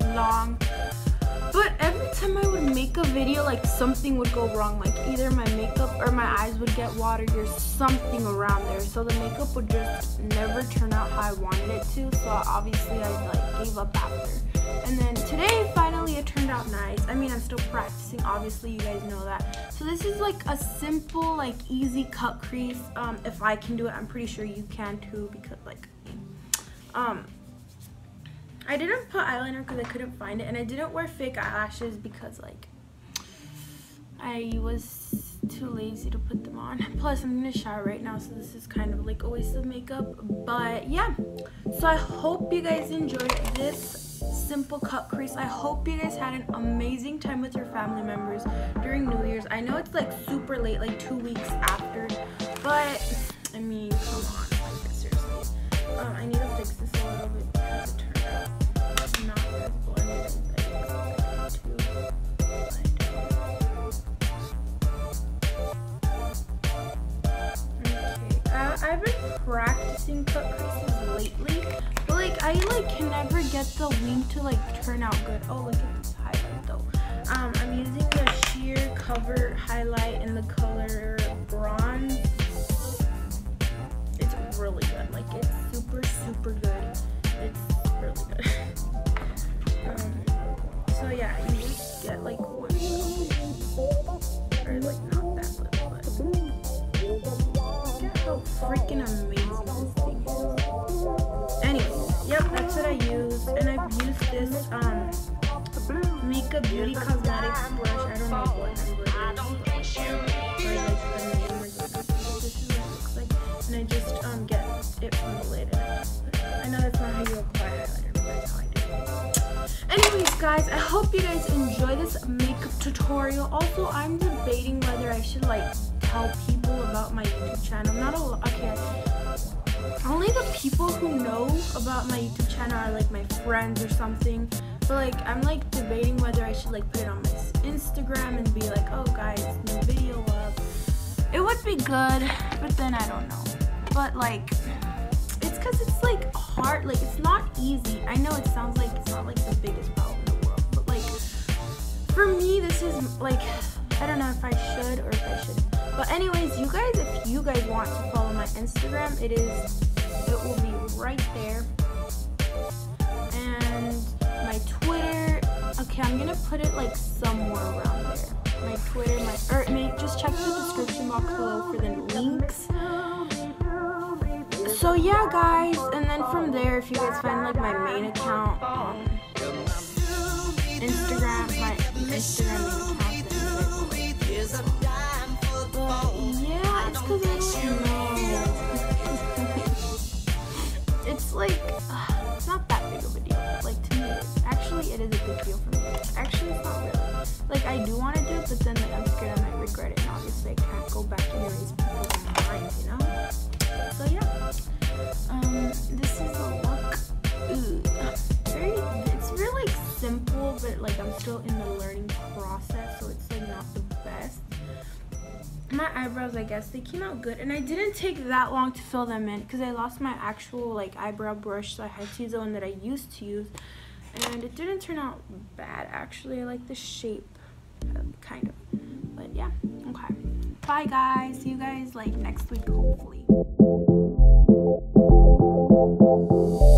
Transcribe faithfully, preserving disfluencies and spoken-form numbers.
long. But every time I would make a video, like something would go wrong. Like either my makeup or my eyes would get watery or something around there. So the makeup would just never turn out how I wanted it to. So obviously I like gave up after. And then today, finally, it turned out nice. I mean, I'm still practicing. Obviously, you guys know that. So this is like a simple, like easy cut crease. Um, if I can do it, I'm pretty sure you can too. Because like, um. I didn't put eyeliner because I couldn't find it, and I didn't wear fake eyelashes because like I was too lazy to put them on. Plus I'm gonna shower right now, so this is kind of like a waste of makeup. But yeah, so I hope you guys enjoyed this simple cut crease. I hope you guys had an amazing time with your family members during New Year's. I know it's like super late, like two weeks after, but I mean, come on, like seriously. Um, I need to fix this a little bit because it turned out not as blended as I expected to. Okay, uh, I've been practicing cut creases lately, but like I like can never get the wing to like turn out good. Oh, look at this highlight though. Um, I'm using the sheer cover highlight in the color bronze. It's really good. Like it's super super good. It's really good. um, so yeah, you just get like one little bit, or like not that little, but look at how freaking amazing this thing is. Anyways, yep, that's what I use, and I've used this um Makeup Beauty Cosmetics brush. I don't know what number it is, or like the name or something. This is what it looks like, and I just um get it from the lid. And I, just put it. I know that's not how you apply highlighter, but that's how I do it. Anyways, guys, I hope you guys enjoy this makeup tutorial. Also, I'm debating whether I should like tell people about my YouTube channel. Not a lot. Okay. Only the people who know about my YouTube channel are like my friends or something. But like I'm like debating whether I should like put it on my Instagram and be like, oh guys, new video up. It would be good, but then I don't know. But like it's because it's like hard, like it's not easy. I know it sounds like it's not like the biggest problem in the world, but like for me this is like, I don't know if I should or if I shouldn't. But anyways, you guys, if you guys want to follow my Instagram, it is, it will be right there. And my Twitter, okay, I'm gonna put it like somewhere around there. My Twitter, my, or may, just check the description box below for the links. So yeah, guys, and then from there, if you guys find like my main account, um, Instagram, my Instagram main account, but yeah, it's because I don't know. It's like, uh, it's not that big of a deal, but like to me, it is. Actually, it is a big deal for me. Actually, it's not really. Like, I do want to do it, but then like, I'm scared I might regret it, and obviously I can't go back and erase people's minds, you know? So yeah, um, this is a look. Ooh, very, it's really like, simple, but like I'm still in the learning process, so it's like not the best. My eyebrows, I guess they came out good, and I didn't take that long to fill them in because I lost my actual like eyebrow brush, so I had to use the one that I used to use, and it didn't turn out bad actually. I like the shape, kind of, but yeah. Okay, bye guys, see you guys like next week hopefully.